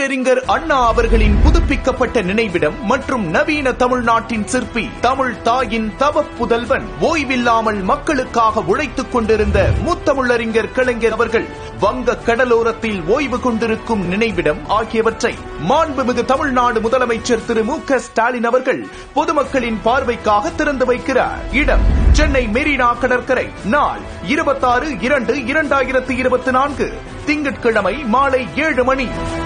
பேரறிஞர் அண்ணா அவர்களின் புதுப்பிக்கப்பட்ட நினைவிடம் மற்றும் நவீன தமிழ்நாட்டின் சிற்பி, தமிழ் தாயின் தவ புதல்வன், ஓய்வில்லாமல் மக்களுக்காக உழைத்துக் கொண்டிருந்த முத்தமிழறிஞர் கலைஞர் அவர்கள் வங்க கடலோரத்தில் ஓய்வு கொண்டிருக்கும் நினைவிடம் ஆகியவற்றை மாண்புமிகு தமிழ்நாடு முதலமைச்சர் திரு மு.க. ஸ்டாலின் அவர்கள் பொதுமக்களின் பார்வைக்காக திறந்து வைக்கிறார். இடம் சென்னை மெரினா கடற்கரை. நாள் 26/2/2024 திங்கட்கிழமை மாலை 7 மணி.